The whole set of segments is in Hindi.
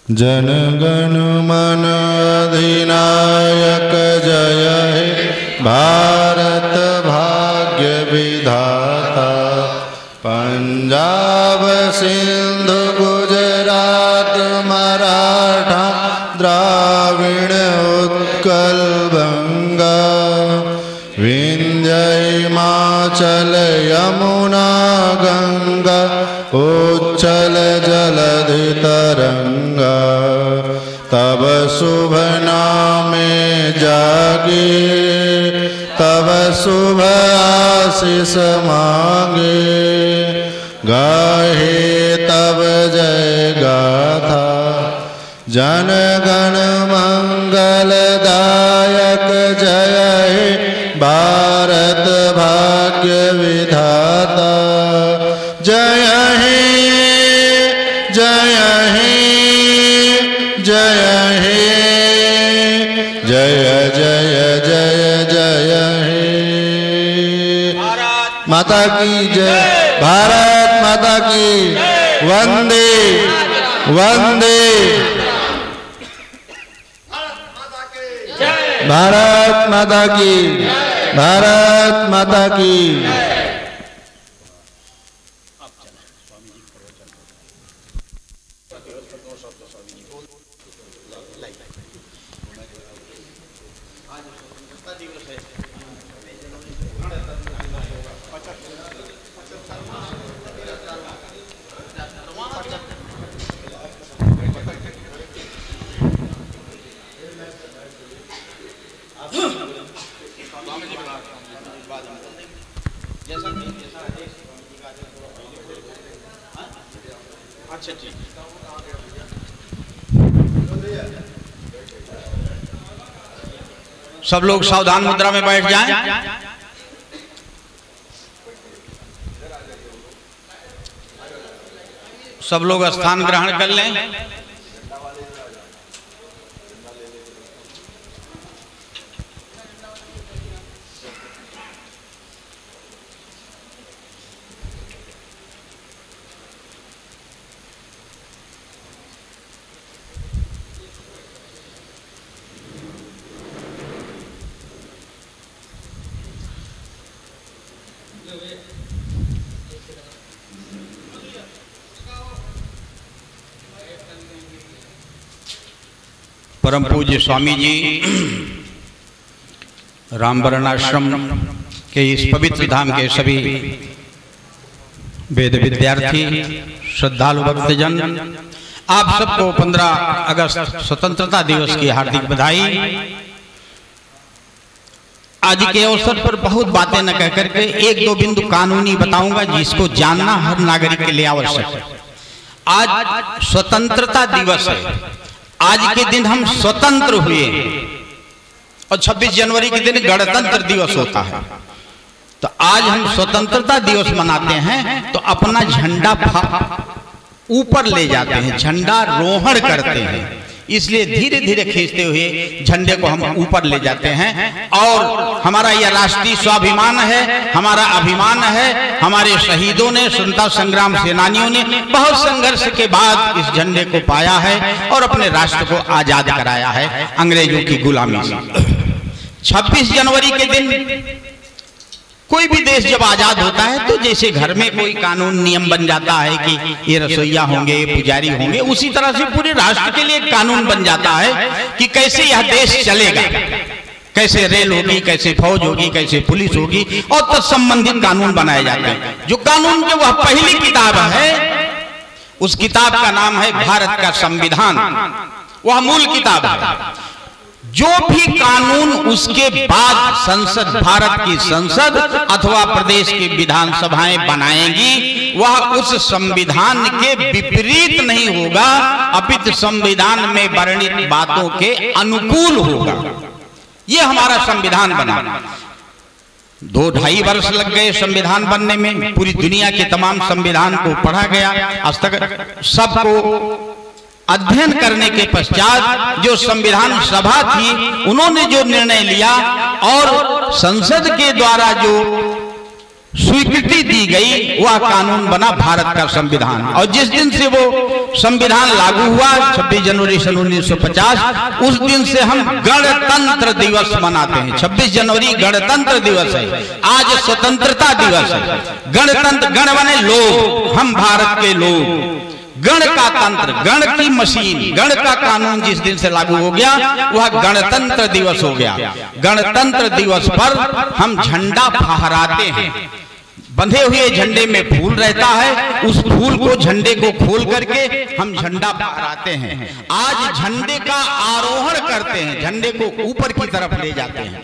जनगण मन अधिनायक जय हे भारत भाग्य विधाता। पंजाब सिंधु गुजरात मराठा द्राविड़ उत्कल बंगा। विंध्य हिमाचल यमुना गंगा उच्चल जलधि तरंगा। तब शुभ नामे जागे तब शुभ आशीष मांगे। गाहे तब जय गाथा जन गण मंगल दायक जय हे भारत भाग्य विधाता। जय हे जय हे जय हे जय जय जय जय हे। माता की जय। भारत माता की वंदे वंदे। भारत माता की भारत माता की। सब लोग सावधान मुद्रा में बैठ जाएं। सब लोग स्थान ग्रहण कर लें। परम पूज्य स्वामी जी रामवरणाश्रम के इस पवित्र धाम के सभी वेद विद्यार्थी श्रद्धालु भक्तजन, आप सबको 15 अगस्त स्वतंत्रता दिवस की हार्दिक बधाई। आज के अवसर पर बहुत बातें न कह करके एक दो बिंदु कानूनी बताऊंगा जिसको जानना हर नागरिक के लिए आवश्यक है। आज स्वतंत्रता दिवस है। आज के दिन हम स्वतंत्र हुए और 26 जनवरी के दिन गणतंत्र दिवस होता है। तो आज हम स्वतंत्रता दिवस मनाते हैं तो अपना झंडा ऊपर ले जाते हैं, झंडा रोहण करते हैं। इसलिए धीरे धीरे खींचते हुए झंडे को हम ऊपर ले जाते हैं। और हमारा यह राष्ट्रीय स्वाभिमान है, हमारा अभिमान है। हमारे शहीदों ने, स्वतंत्रता संग्राम सेनानियों ने बहुत संघर्ष के बाद इस झंडे को पाया है और अपने राष्ट्र को आजाद कराया है अंग्रेजों की गुलामी से। 26 जनवरी के दिन कोई भी देश जब आजाद होता है तो जैसे घर में कोई कानून नियम बन जाता है कि ये रसोईया होंगे, पुजारी होंगे, उसी तरह से पूरे राष्ट्र के लिए एक कानून बन जाता है कि कैसे यह देश चलेगा, कैसे रेल होगी, कैसे फौज होगी, कैसे पुलिस होगी और तत्संबंधित कानून बनाए जाते हैं। जो कानून की वह पहली किताब है, उस किताब का नाम है भारत का संविधान। वह मूल किताब है। जो भी कानून उसके बाद संसद, भारत की संसद अथवा प्रदेश की विधानसभाएं बनाएंगी, वह उस संविधान के विपरीत नहीं होगा, अपितु संविधान में वर्णित बातों के अनुकूल होगा। यह हमारा संविधान बना। 2-2.5 वर्ष लग गए संविधान बनने में। पूरी दुनिया के तमाम संविधान को पढ़ा गया। आज तक सबको अध्ययन करने के पश्चात जो संविधान सभा थी उन्होंने जो निर्णय लिया और संसद के द्वारा जो स्वीकृति दी गई, वह कानून बना भारत का संविधान। और जिस दिन से वो संविधान लागू हुआ 26 जनवरी सन 1950, उस दिन से हम गणतंत्र दिवस मनाते हैं। 26 जनवरी गणतंत्र दिवस है, आज स्वतंत्रता दिवस है। गणतंत्र, गण माने लोग, हम भारत के लोग। गण का तंत्र, गण की मशीन, गण का कानून जिस दिन से लागू हो गया वह गणतंत्र दिवस हो गया। गणतंत्र दिवस पर हम झंडा फहराते हैं। बंधे हुए झंडे में फूल रहता है, उस फूल को, झंडे को खोल करके हम झंडा फहराते हैं। आज झंडे का आरोहण करते हैं, झंडे को ऊपर की तरफ ले जाते हैं।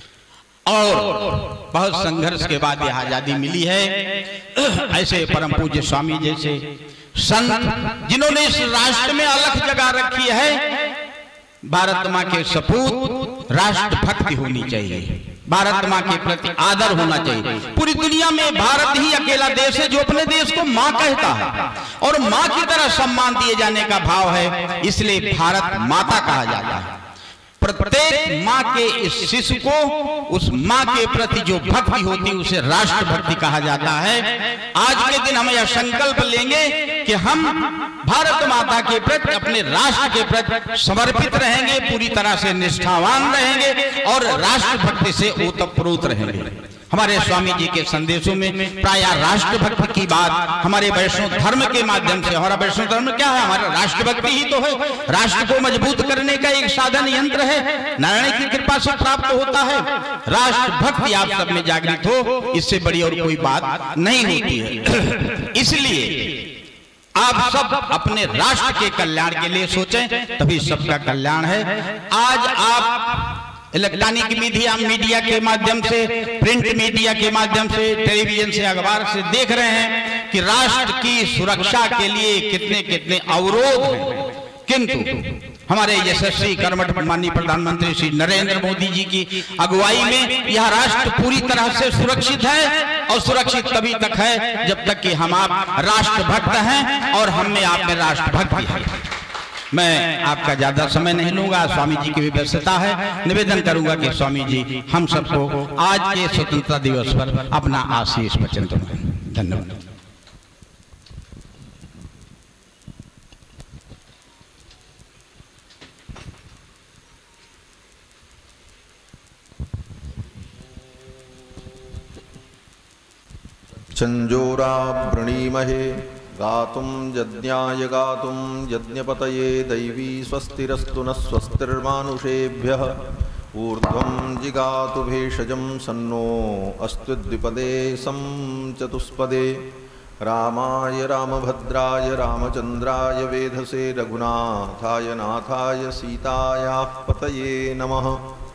और बहुत संघर्ष के बाद यह आजादी मिली है। ऐसे परम पूज्य स्वामी जैसे संत जिन्होंने इस राष्ट्र में अलख जगा रखी है। भारत मां के सपूत राष्ट्रभक्ति होनी चाहिए, भारत मां के प्रति आदर होना चाहिए। पूरी दुनिया में भारत ही अकेला देश है जो अपने देश को मां कहता है और मां की तरह सम्मान दिए जाने का भाव है, इसलिए भारत माता कहा जाता है। प्रत्येक माँ के इस शिशु को, उस माँ के प्रति जो भक्ति होती है उसे राष्ट्रभक्ति कहा जाता है। आज के दिन हम यह संकल्प लेंगे कि हम भारत माता के प्रति, अपने राष्ट्र के प्रति समर्पित रहेंगे, पूरी तरह से निष्ठावान रहेंगे और राष्ट्रभक्ति से ओतप्रोत रहेंगे। हमारे स्वामी जी के संदेशों में प्राय राष्ट्रभक्ति की बात हमारे वैष्णव धर्म के माध्यम से, हमारा वैष्णव धर्म क्या है, हमारा राष्ट्रभक्ति ही तो है। राष्ट्र को मजबूत करने का एक साधन यंत्र है, नारायण की कृपा से प्राप्त होता है। राष्ट्रभक्ति आप सब में जागृत हो, इससे बड़ी और कोई बात नहीं होती है। इसलिए आप सब अपने राष्ट्र के कल्याण के लिए सोचें, तभी सबका कल्याण है। आज आप इलेक्ट्रॉनिक मीडिया के माध्यम से, प्रिंट मीडिया के माध्यम से, टेलीविजन से, अखबार से देख रहे हैं कि राष्ट्र की सुरक्षा के लिए कितने कितने अवरोध हैं। किंतु हमारे यशस्वी कर्मठ माननीय प्रधानमंत्री श्री नरेंद्र मोदी जी की अगुवाई में यह राष्ट्र पूरी तरह से सुरक्षित है। और सुरक्षित तभी तक है जब तक कि हम आप राष्ट्रभक्त हैं और हम में आप में राष्ट्रभक्ति है। मैं आपका ज्यादा समय नहीं लूंगा, स्वामी जी की भी व्यस्तता है। निवेदन करूंगा कि स्वामी जी हम सबको आज के स्वतंत्रता दिवस पर अपना आशीष वचन दें। धन्यवाद। चंजोरा वृणीमहे गातुं यज्ञाय गातुं यज्ञपतये दैवी स्वस्तिरस्तु न स्वस्तिर्मानुषेभ्यः ऊर्ध्वं जिगातु भेषजं सन्नो अस्तु द्विपदे सं चतुष्पदे रामाय रामभद्राय रामचंद्राय वेधसे रघुनाथाय नाथाय सीतायाः पतये नमः।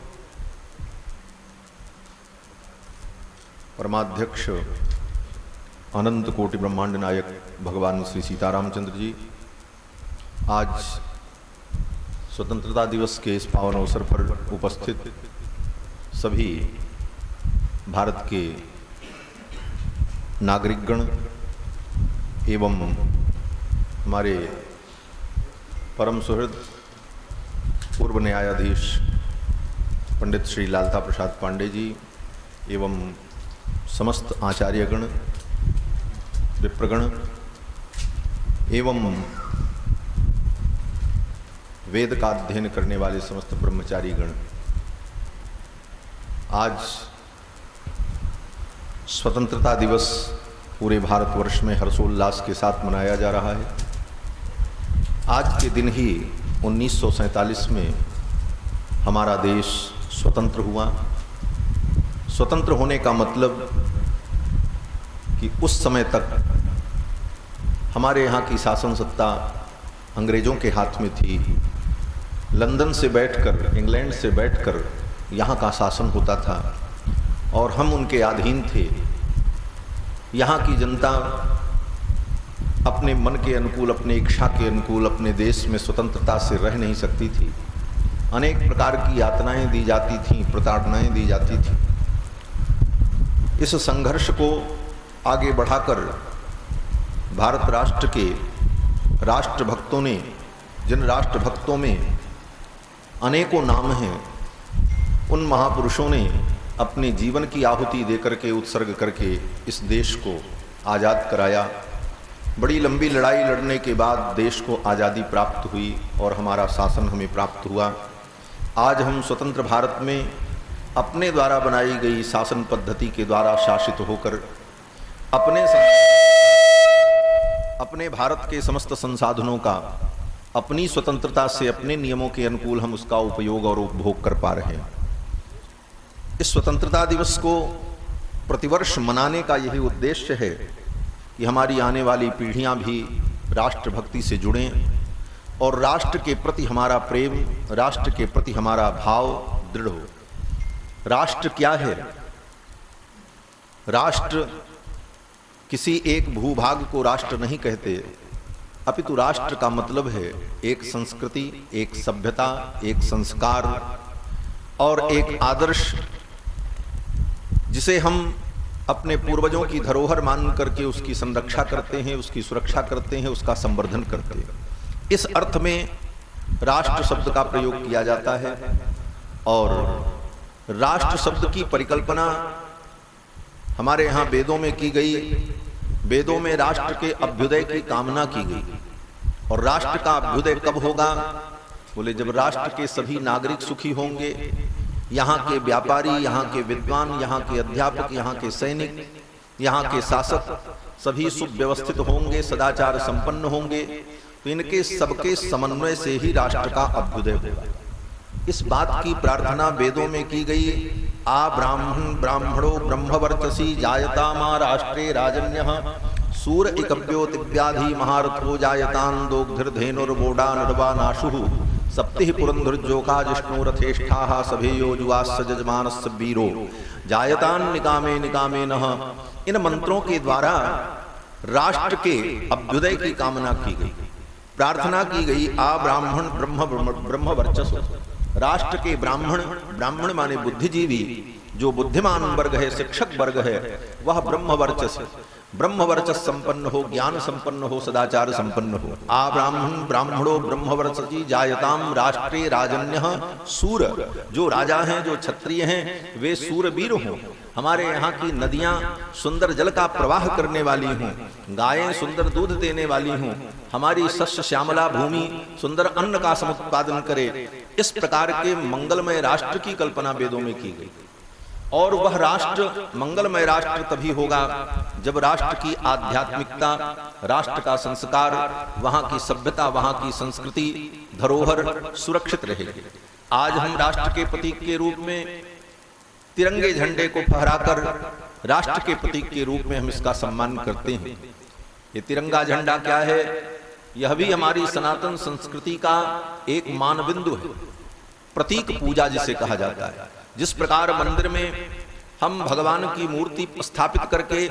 परमाध्यक्ष अनंत कोटि ब्रह्मांड नायक भगवान श्री सीतारामचंद्र जी आज स्वतंत्रता दिवस के इस पावन अवसर पर उपस्थित सभी भारत के नागरिकगण एवं हमारे परम सुहृद पूर्व न्यायाधीश पंडित श्री लालता प्रसाद पांडे जी एवं समस्त आचार्यगण, विप्रगण एवं वेद का अध्ययन करने वाले समस्त ब्रह्मचारी गण, आज स्वतंत्रता दिवस पूरे भारतवर्ष में हर्षोल्लास के साथ मनाया जा रहा है। आज के दिन ही 1947 में हमारा देश स्वतंत्र हुआ। स्वतंत्र होने का मतलब कि उस समय तक हमारे यहाँ की शासन सत्ता अंग्रेज़ों के हाथ में थी। लंदन से बैठकर, इंग्लैंड से बैठकर यहाँ का शासन होता था और हम उनके अधीन थे। यहाँ की जनता अपने मन के अनुकूल, अपने इच्छा के अनुकूल अपने देश में स्वतंत्रता से रह नहीं सकती थी। अनेक प्रकार की यातनाएं दी जाती थीं, प्रताड़नाएं दी जाती थीं। इस संघर्ष को आगे बढ़ाकर भारत राष्ट्र के राष्ट्रभक्तों ने, जिन राष्ट्रभक्तों में अनेकों नाम हैं, उन महापुरुषों ने अपने जीवन की आहुति देकर के, उत्सर्ग करके इस देश को आज़ाद कराया। बड़ी लंबी लड़ाई लड़ने के बाद देश को आज़ादी प्राप्त हुई और हमारा शासन हमें प्राप्त हुआ। आज हम स्वतंत्र भारत में अपने द्वारा बनाई गई शासन पद्धति के द्वारा शासित होकर अपने भारत के समस्त संसाधनों का अपनी स्वतंत्रता से, अपने नियमों के अनुकूल हम उसका उपयोग और उपभोग कर पा रहे हैं। इस स्वतंत्रता दिवस को प्रतिवर्ष मनाने का यही उद्देश्य है कि हमारी आने वाली पीढ़ियां भी राष्ट्रभक्ति से जुड़ें और राष्ट्र के प्रति हमारा प्रेम, राष्ट्र के प्रति हमारा भाव दृढ़ हो। राष्ट्र क्या है? राष्ट्र किसी एक भूभाग को राष्ट्र नहीं कहते, अपितु राष्ट्र का मतलब है एक संस्कृति, एक सभ्यता, एक संस्कार और एक आदर्श, जिसे हम अपने पूर्वजों की धरोहर मान करके उसकी संरक्षा करते हैं, उसकी सुरक्षा करते हैं, उसका संवर्धन करते हैं। इस अर्थ में राष्ट्र शब्द का प्रयोग किया जाता है और राष्ट्र शब्द की परिकल्पना हमारे यहाँ वेदों में की गई। वेदों में राष्ट्र के अभ्युदय की कामना की गई। और राष्ट्र का अभ्युदय कब होगा? बोले जब राष्ट्र के सभी नागरिक सुखी होंगे, यहाँ के व्यापारी, यहाँ के विद्वान, यहाँ के अध्यापक, यहाँ के सैनिक, यहाँ के शासक सभी सुव्यवस्थित होंगे, सदाचार संपन्न होंगे, तो इनके सबके समन्वय से ही राष्ट्र का अभ्युदय होगा। इस बात की प्रार्थना वेदों में की गई। आ ब्राह्मणो ब्रह्मवर्चसी जायता मा राष्ट्रे राजन्यः सूर इकव्योतिव्याधि महारथो जायतान दोग्धिर्धेनुर्वोडा नर्वा नाशुः सप्तिः पुरंधुर्जोका जिष्णुरथेष्ठाः सभेयो जुवास्य जजमानस्य वीरो जायतान निकामे निकामे नः। इन मंत्रों के द्वारा राष्ट्र के अभ्युदय की कामना की गई, प्रार्थना की गई। आ ब्राह्मण ब्रह्म वर्चस्व, राष्ट्र के ब्राह्मण, ब्राह्मण माने बुद्धिजीवी, जो बुद्धिमान वर्ग है, शिक्षक वर्ग है, वह ब्रह्म वर्चस संपन्न हो, ज्ञान संपन्न हो, सदाचार संपन्न हो। आ ब्राह्मणो ब्रह्मवर्चसी जायताम राष्ट्रे राजन्यः सूर, जो राजा हैं, जो क्षत्रिय हैं, वे सूरवीर हों। हमारे यहाँ की नदियाँ सुंदर जल का प्रवाह करने वाली हों, गायें सुंदर दूध देने वाली हों, हमारी शस्य श्यामला भूमि सुंदर अन्न का समुत्पादन करे। इस प्रकार के मंगलमय राष्ट्र की कल्पना वेदों में की गई। और वह राष्ट्र, मंगलमय राष्ट्र तभी होगा जब राष्ट्र की आध्यात्मिकता, राष्ट्र का संस्कार, वहाँ की सभ्यता, वहाँ की संस्कृति, धरोहर सुरक्षित रहेगी। आज हम राष्ट्र के प्रतीक के रूप में तिरंगे झंडे को फहराकर राष्ट्र के प्रतीक के रूप में हम इसका सम्मान करते हैं। ये तिरंगा झंडा क्या है? यह भी हमारी सनातन संस्कृति का एक मानबिंदु है, प्रतीक पूजा जिसे कहा जाता है। जिस प्रकार मंदिर में हम भगवान की मूर्ति स्थापित करके,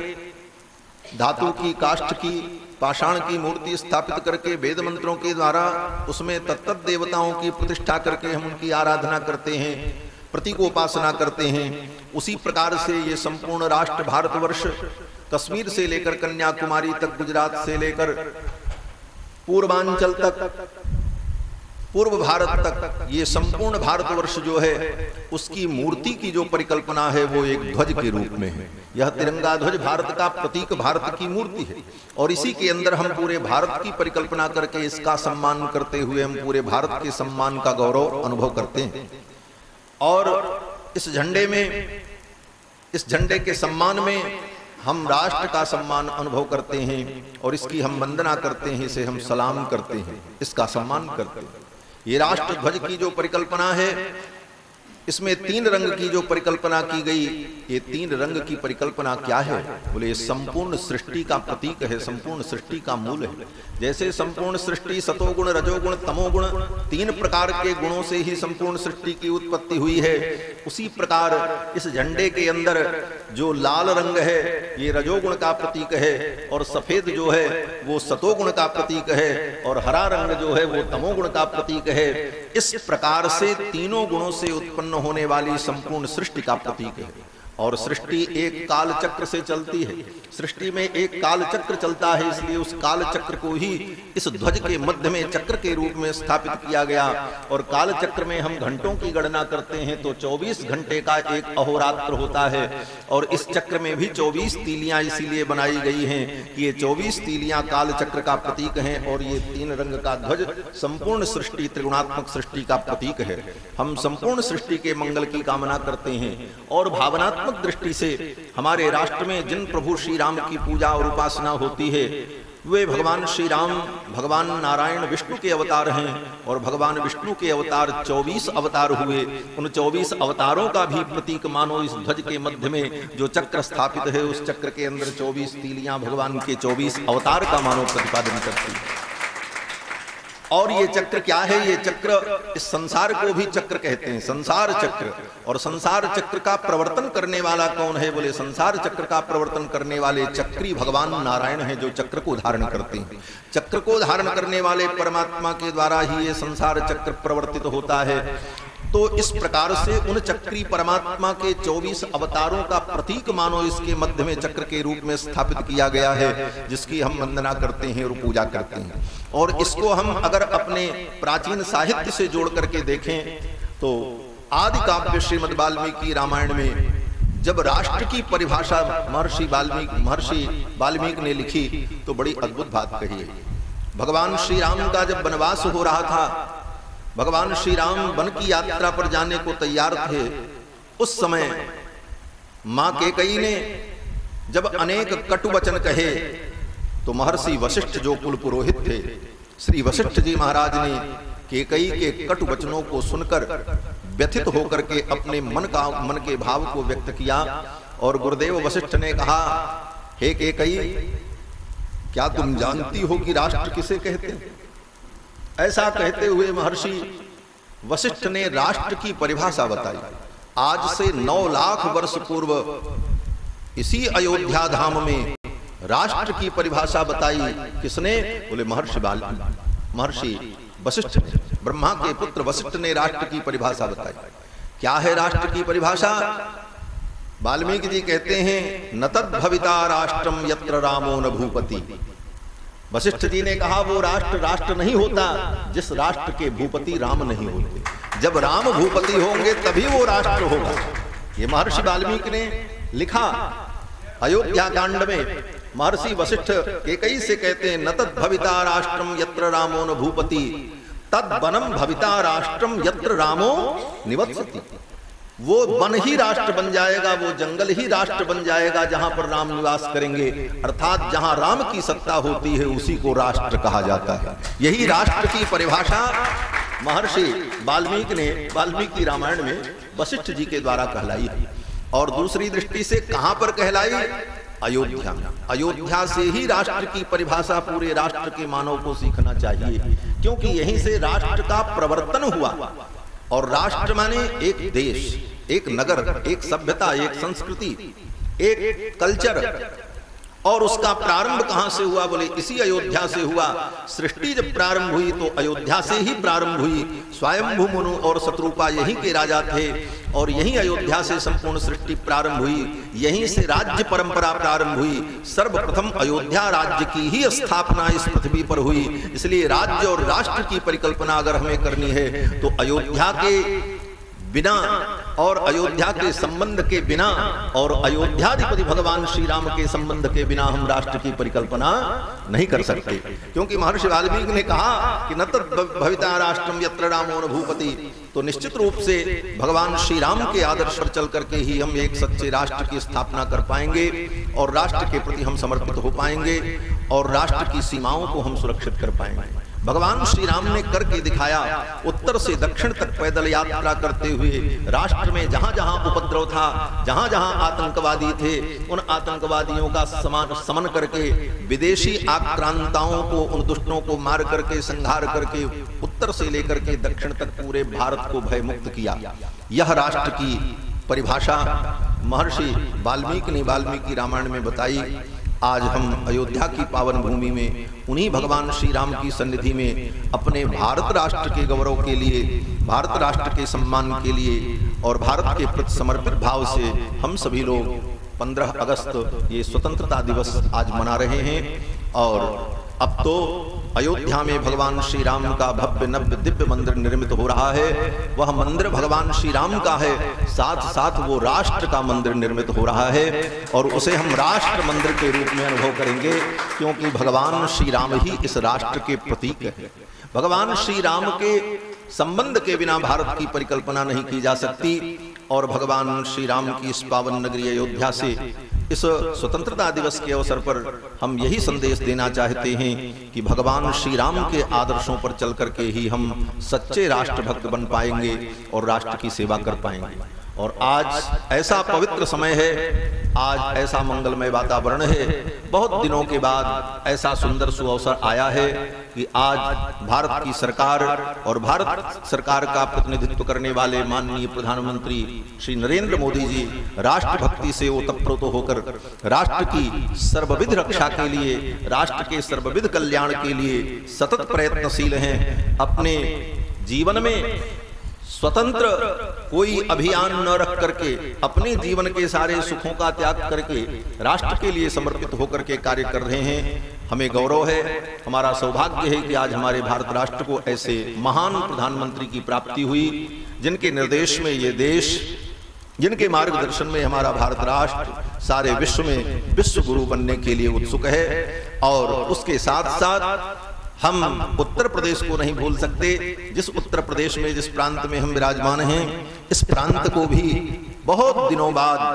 धातु की, काष्ठ की, पाषाण की मूर्ति स्थापित करके वेद मंत्रों के द्वारा उसमें तत्त देवताओं की प्रतिष्ठा करके हम उनकी आराधना करते हैं, प्रतीकोपासना करते हैं, उसी प्रकार से ये संपूर्ण राष्ट्र भारतवर्ष, कश्मीर से लेकर कन्याकुमारी तक, गुजरात से लेकर पूर्वांचल तक, पूर्व भारत तक, ये संपूर्ण भारतवर्ष जो है उसकी मूर्ति की जो परिकल्पना है वो एक ध्वज के रूप में है। यह तिरंगा ध्वज भारत का प्रतीक, भारत की मूर्ति है। और इसी के अंदर हम पूरे भारत की परिकल्पना करके इसका सम्मान करते हुए हम पूरे भारत के सम्मान का गौरव अनुभव करते हैं। और इस झंडे में, इस झंडे के सम्मान में हम राष्ट्र का सम्मान अनुभव करते हैं और इसकी हम वंदना करते हैं, इसे हम सलाम करते हैं, इसका सम्मान करते हैं। ये राष्ट्र ध्वज की जो परिकल्पना है, इसमें 3 रंग की जो परिकल्पना की गई, ये 3 रंग की परिकल्पना क्या है? बोले ये संपूर्ण सृष्टि का प्रतीक है, संपूर्ण सृष्टि का मूल है। जैसे संपूर्ण सृष्टि सतोगुण, रजोगुण, तमोगुण, 3 प्रकार के गुणों से ही संपूर्ण सृष्टि की उत्पत्ति हुई है, उसी प्रकार इस झंडे के अंदर जो लाल रंग है ये रजोगुण का प्रतीक है, और सफेद जो है वो सतोगुण का प्रतीक है, और हरा रंग जो है वो तमोगुण का प्रतीक है। इस प्रकार से तीनों गुणों से उत्पन्न होने वाली संपूर्ण सृष्टि का प्रतीक है। और सृष्टि एक काल चक्र से चलती है। सृष्टि में एक काल चक्र चलता है, इसलिए उस काल चक्र को ही इस ध्वज के मध्य में चक्र के रूप में स्थापित किया गया। और काल चक्र में हम घंटों की गणना करते हैं तो 24 घंटे का एक अहोरात्र होता है। और इस चक्र में भी 24 तीलियां इसीलिए बनाई गई हैं कि ये 24 तीलियां काल चक्र का प्रतीक हैं। और ये 3 रंग का ध्वज संपूर्ण सृष्टि, त्रिगुणात्मक सृष्टि का प्रतीक है। हम संपूर्ण सृष्टि के मंगल की कामना करते हैं। और भावनात्मक दृष्टि से हमारे राष्ट्र में जिन प्रभु श्री राम की पूजा और उपासना होती है वे भगवान श्री राम भगवान नारायण विष्णु के अवतार हैं। और भगवान विष्णु के अवतार 24 अवतार हुए। उन 24 अवतारों का भी प्रतीक मानो इस ध्वज के मध्य में जो चक्र स्थापित है, उस चक्र के अंदर 24 तीलियां भगवान के 24 अवतार का मानो प्रतिपादन करती है। और ये चक्र क्या है? ये चक्र इस संसार को भी चक्र कहते हैं, संसार चक्र। और संसार चक्र का प्रवर्तन करने वाला कौन है? बोले संसार चक्र का प्रवर्तन करने वाले चक्री भगवान नारायण हैं, जो चक्र को धारण करते हैं। चक्र को धारण करने वाले परमात्मा के द्वारा ही ये संसार चक्र प्रवर्तित होता है। तो इस प्रकार से उन चक्री परमात्मा के 24 अवतारों का प्रतीक मानो इसके मध्य में चक्र के रूप में स्थापित किया गया है, जिसकी हम वंदना करते हैं और पूजा करते हैं। और इसको हम अगर अपने प्राचीन साहित्य से जोड़ करके देखें तो आदि काव्य श्रीमद् वाल्मीकि रामायण में जब राष्ट्र की परिभाषा महर्षि वाल्मीकि ने लिखी तो बड़ी अद्भुत बात कही है। भगवान श्री राम का जब वनवास हो रहा था, भगवान श्री राम वन की यात्रा पर जाने को तैयार थे, उस समय मां कैकेयी ने जब अनेक कटु वचन कहे तो महर्षि वशिष्ठ जो कुल पुरोहित थे, श्री वशिष्ठ जी महाराज ने कैकेयी के कटु वचनों को सुनकर व्यथित होकर के अपने मन के भाव को व्यक्त किया। और गुरुदेव वशिष्ठ ने कहा, हे कैकेयी, क्या तुम जानती हो कि राष्ट्र किसे कहते हैं? ऐसा कहते हुए महर्षि वशिष्ठ ने राष्ट्र की परिभाषा बताई। आज से 9 लाख वर्ष पूर्व इसी अयोध्या धाम में राष्ट्र की परिभाषा बताई। किसने? बोले महर्षि वशिष्ठ ने। ब्रह्मा के पुत्र वशिष्ठ ने राष्ट्र की परिभाषा बताई। क्या है राष्ट्र की परिभाषा? वाल्मीकि जी कहते हैं, न तद् भविता राष्ट्रम यत्र रामो न भूपति। वशिष्ठ जी ने कहा वो राष्ट्र नहीं होता जिस राष्ट्र के भूपति राम नहीं होते। जब राम भूपति होंगे तभी वो राष्ट्र होगा। ये महर्षि वाल्मीकि ने लिखा अयोध्या कांड में। महर्षि वशिष्ठ कैकेयी से कहते हैं, न तद् भविता राष्ट्रम यत्र रामो न भूपति तद् वनम भविता राष्ट्रम यत्र रामो निवत्सति। वो वन ही राष्ट्र बन जाएगा, वो जंगल ही राष्ट्र बन जाएगा जहां पर राम निवास करेंगे। अर्थात जहां राम की सत्ता होती है उसी को राष्ट्र कहा जाता है। यही राष्ट्र की परिभाषा महर्षि वाल्मीकि रामायण में वशिष्ठ जी के द्वारा कहलाई है। और दूसरी दृष्टि से कहां पर कहलाई? अयोध्या से ही राष्ट्र की परिभाषा पूरे राष्ट्र के मानव को सीखना चाहिए, क्योंकि यहीं से राष्ट्र का प्रवर्तन हुआ। और राष्ट्र माने एक देश, एक नगर, एक सभ्यता, एक संस्कृति, एक कल्चर। और उसका प्रारंभ कहां से हुआ? बोले इसी अयोध्या से हुआ। सृष्टि जब प्रारंभ हुई तो अयोध्या से ही प्रारंभ हुई। स्वयंभू मनु और शत्रुपा यहीं के राजा थे और यहीं अयोध्या से संपूर्ण सृष्टि प्रारंभ हुई। यहीं से राज्य परंपरा प्रारंभ हुई। सर्वप्रथम अयोध्या राज्य की ही स्थापना इस पृथ्वी पर हुई। इसलिए राज्य और राष्ट्र की परिकल्पना अगर हमें करनी है तो अयोध्या के बिना और अयोध्या के संबंध के बिना और अयोध्याधिपति भगवान श्री राम के संबंध के बिना हम राष्ट्र की परिकल्पना नहीं कर सकते। क्योंकि महर्षि वाल्मीकि ने कहा कि न तद् भविता राष्ट्रम यत्र रामो न भूपति। तो निश्चित रूप से भगवान श्री राम के आदर्श पर चल करके ही हम एक सच्चे राष्ट्र की स्थापना कर पाएंगे और राष्ट्र के प्रति हम समर्पित हो पाएंगे और राष्ट्र की सीमाओं को हम सुरक्षित कर पाएंगे। भगवान श्री राम ने करके दिखाया। उत्तर से दक्षिण तक पैदल यात्रा करते हुए राष्ट्र में जहां जहां उपद्रव था, जहां जहां आतंकवादी थे, उन आतंकवादियों का समन करके विदेशी आक्रांताओं को, उन दुष्टों को मार करके, संहार करके उत्तर से लेकर के दक्षिण तक पूरे भारत को भयमुक्त किया। यह राष्ट्र की परिभाषा महर्षि वाल्मीकि ने वाल्मीकि रामायण में बताई। आज हम अयोध्या की पावन भूमि में उन्हीं भगवान श्री राम की सन्निधि में अपने भारत राष्ट्र के गौरव के लिए, भारत राष्ट्र के सम्मान के लिए और भारत के प्रति समर्पित भाव से हम सभी लोग 15 अगस्त ये स्वतंत्रता दिवस आज मना रहे हैं। और अब तो अयोध्या में भगवान श्री राम का भव्य नव्य दिव्य मंदिर निर्मित हो रहा है। वह मंदिर भगवान श्री राम का है, साथ साथ वो राष्ट्र का मंदिर निर्मित हो रहा है और उसे हम राष्ट्र मंदिर के रूप में अनुभव करेंगे, क्योंकि भगवान श्री राम ही इस राष्ट्र के प्रतीक है। भगवान श्री राम के संबंध के बिना भारत की परिकल्पना नहीं की जा सकती और भगवान श्री राम की इस पावन नगरी अयोध्या से इस स्वतंत्रता दिवस के अवसर पर हम यही संदेश देना चाहते हैं कि भगवान श्री राम के आदर्शों पर चल करके ही हम सच्चे राष्ट्रभक्त बन पाएंगे और राष्ट्र की सेवा कर पाएंगे। और आज ऐसा पवित्र समय है, आज ऐसा मंगलमय वातावरण है, बहुत दिनों के बाद ऐसा सुंदर सुअवसर आया है कि आज भारत की सरकार और भारत सरकार का प्रतिनिधित्व करने वाले माननीय प्रधानमंत्री श्री नरेंद्र मोदी जी राष्ट्रभक्ति से ओतप्रोत होकर राष्ट्र की सर्वविध रक्षा के लिए, राष्ट्र के सर्वविध कल्याण के लिए सतत प्रयत्नशील हैं। अपने जीवन में स्वतंत्र कोई अभियान न रख करके, अपने जीवन के सारे सुखों का त्याग करके राष्ट्र के लिए समर्पित होकर के कार्य कर रहे हैं। हमें गौरव है, हमारा सौभाग्य है कि आज हमारे भारत राष्ट्र को ऐसे महान प्रधानमंत्री की प्राप्ति हुई, जिनके निर्देश में ये देश, जिनके मार्गदर्शन में हमारा भारत राष्ट्र सारे विश्व में विश्व गुरु बनने के लिए उत्सुक है। और उसके साथ साथ हम उत्तर प्रदेश को नहीं भूल सकते। जिस उत्तर प्रदेश में, जिस प्रांत में हम विराजमान हैं, इस प्रांत को भी बहुत दिनों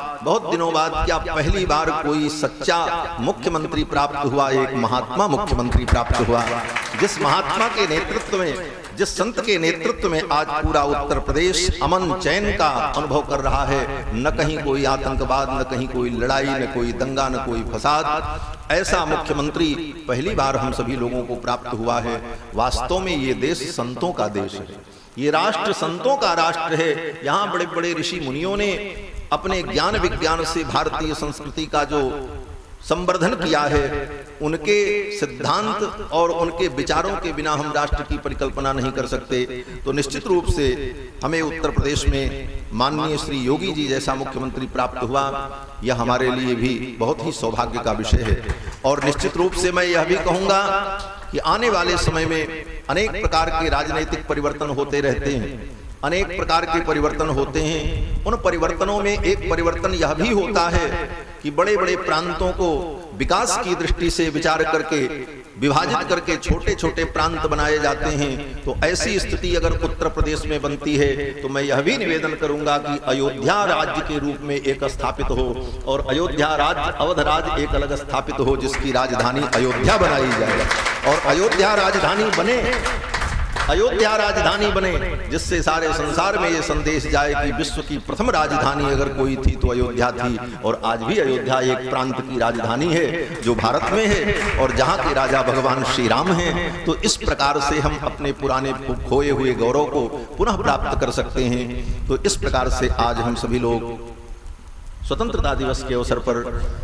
बाद क्या पहली बार कोई सच्चा मुख्यमंत्री प्राप्त हुआ, एक महात्मा मुख्यमंत्री प्राप्त हुआ, जिस महात्मा के नेतृत्व में, जिस संत के नेतृत्व में आज पूरा उत्तर प्रदेश अमन चैन का अनुभव कर रहा है। न कहीं कोई आतंकवाद, न कहीं कोई लड़ाई, न कोई दंगा, न कोई फसाद। ऐसा मुख्यमंत्री पहली बार हम सभी लोगों को प्राप्त हुआ है। वास्तव में ये देश संतों का देश है, ये राष्ट्र संतों का राष्ट्र है। यहाँ बड़े बड़े ऋषि मुनियों ने अपने ज्ञान विज्ञान से भारतीय संस्कृति का जो संवर्धन किया है, उनके सिद्धांत और उनके विचारों के बिना हम राष्ट्र की परिकल्पना नहीं कर सकते। तो निश्चित रूप से हमें उत्तर प्रदेश में माननीय श्री योगी जी जैसा मुख्यमंत्री प्राप्त हुआ, यह हमारे लिए भी बहुत ही सौभाग्य का विषय है। और निश्चित रूप से मैं यह भी कहूँगा कि आने वाले समय में अनेक प्रकार के राजनीतिक परिवर्तन होते रहते हैं, अनेक प्रकार के परिवर्तन होते हैं। उन परिवर्तनों में एक परिवर्तन यह भी होता है कि बड़े बड़े प्रांतों को विकास की दृष्टि से विचार करके विभाजित करके छोटे छोटे प्रांत बनाए जाते हैं। तो ऐसी स्थिति अगर उत्तर प्रदेश में बनती है तो मैं यह भी निवेदन करूंगा कि अयोध्या राज्य के रूप में एक स्थापित हो और अयोध्या राज्य, अवध राज्य एक अलग स्थापित हो, जिसकी राजधानी अयोध्या बनाई जाए और अयोध्या राजधानी बने, अयोध्या राजधानी बने, जिससे सारे संसार में ये संदेश जाए कि विश्व की प्रथम राजधानी अगर कोई थी तो अयोध्या थी। और आज भी अयोध्या एक प्रांत की राजधानी है जो भारत में है और जहाँ के राजा भगवान श्री राम हैं। तो इस प्रकार से हम अपने पुराने खोए हुए गौरव को पुनः प्राप्त कर सकते हैं। तो इस प्रकार से आज हम सभी लोग स्वतंत्रता दिवस के अवसर पर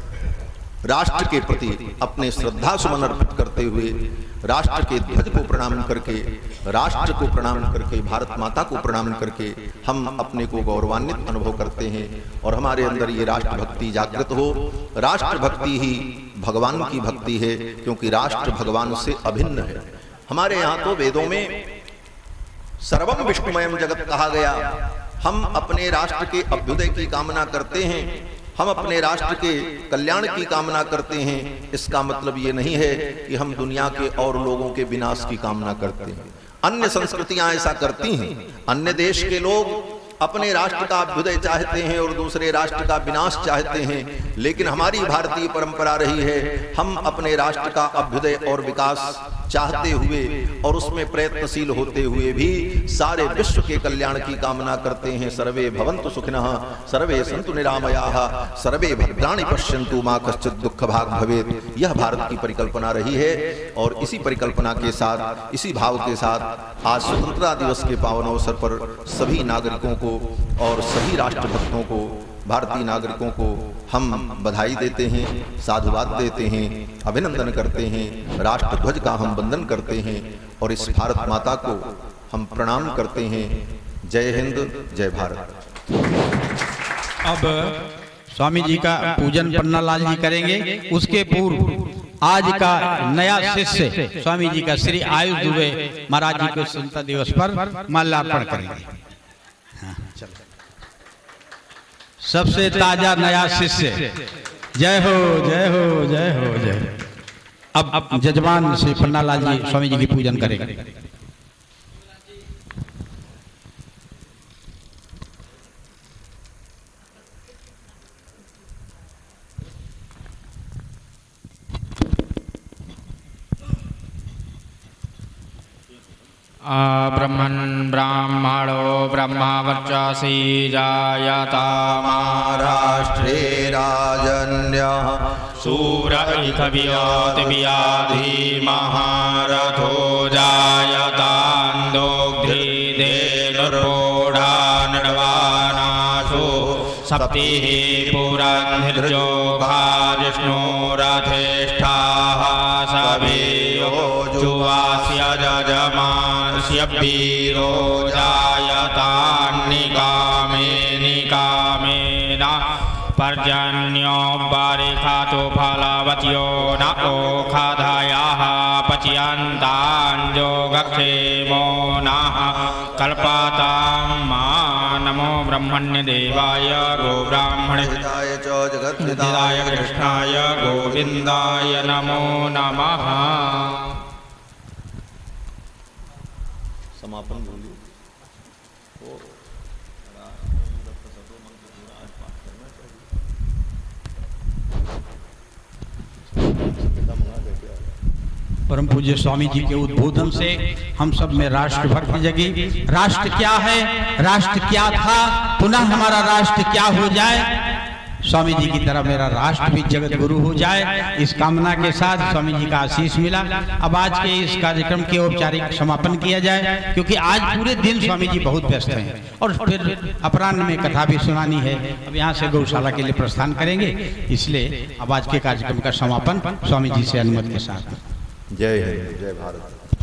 राष्ट्र के प्रति अपने श्रद्धा सुमन अर्पित करते हुए, राष्ट्र के ध्वज को प्रणाम करके, राष्ट्र को प्रणाम करके, भारत माता को प्रणाम करके हम अपने को गौरवान्वित अनुभव करते हैं और हमारे अंदर ये राष्ट्रभक्ति जागृत हो। राष्ट्रभक्ति ही भगवान की भक्ति है, क्योंकि राष्ट्र भगवान से अभिन्न है। हमारे यहाँ तो वेदों में सर्वम विष्णुमयम जगत कहा गया। हम अपने राष्ट्र के अभ्युदय की कामना करते हैं, हम अपने राष्ट्र के कल्याण की कामना करते हैं। इसका मतलब ये नहीं है कि हम दुनिया के और लोगों के विनाश की कामना करते हैं। अन्य संस्कृतियां ऐसा करती हैं, अन्य देश के लोग अपने राष्ट्र का अभ्युदय चाहते हैं और दूसरे राष्ट्र का विनाश चाहते हैं, लेकिन हमारी भारतीय परंपरा रही है हम अपने राष्ट्र का अभ्युदय और विकास चाहते हुए और उसमें प्रयत्नशील होते हुए भी सारे विश्व के कल्याण की कामना करते हैं। सर्वे भवन्तु सुखिनः, सर्वे सन्तु निरामयाः, सर्वे भद्राणि पश्यन्तु मा कश्चित् दुःख भाग् भवेत्। यह भारत की परिकल्पना रही है और इसी परिकल्पना के साथ, इसी भाव के साथ आज स्वतंत्रता दिवस के पावन अवसर पर सभी नागरिकों को और सभी राष्ट्रभक्तों को भारतीय नागरिकों को हम बधाई देते हैं, साधुवाद देते हैं, अभिनंदन करते हैं, राष्ट्र ध्वज का हम वंदन करते हैं और इस भारत माता को हम प्रणाम करते हैं। जय हिंद, जय भारत। अब स्वामी जी का पूजन पन्नालाल जी करेंगे। उसके पूर्व आज का नया शिष्य स्वामी जी का श्री आयुष दुबे महाराज जी को स्वतंत्रता दिवस पर माल्यार्पण करेंगे। हाँ, सबसे ताजा नया शिष्य। जय हो, जय हो, जय हो, जय हो। अब जजमान श्री पन्नालाल जी स्वामी जी की पूजन करेंगे। ब्रह्मन् ब्राह्मणो ब्रह्मवर्चसी जायता महाराष्ट्रे राजन्यः सूर इह व्याधि महारथो जायतान्दोग्धिदेनुर्पोढानडवानाशो सप्तिः पुरन्धिर्जो भाजिष्णो रथेष्ठाः सवेयो जुवास्य जजमानस्य वीरो जायतान्निकामे निकामेना पर्जन्यो बारिखातो फलवत्यो न ओखाधायाः पच्यन्ताञ्जो गक्षेमो नः कल्पतां मा नमो ब्रह्मण्य देवाय गो ब्राह्मणहिताय च जगद्हिताय कृष्णाय गोविन्दाय नमो नमः। समापन बोलिए। परम पूज्य स्वामी जी के उद्बोधन से हम सब में राष्ट्र भक्ति जगी। राष्ट्र क्या है, राष्ट्र क्या था, पुनः हमारा राष्ट्र क्या हो जाए, स्वामी जी की तरह मेरा राष्ट्र भी जगत गुरु हो जाए, इस कामना के साथ स्वामी जी का आशीष मिला। अब आज के इस कार्यक्रम के औपचारिक समापन किया जाए, क्योंकि आज पूरे दिन स्वामी जी बहुत व्यस्त हैं और फिर अपराह्न में कथा भी सुनानी है। अब यहाँ से गौशाला के लिए प्रस्थान करेंगे, इसलिए अब आज के कार्यक्रम का समापन स्वामी जी से अनुमति के साथ। जय हिंद, जय भारत।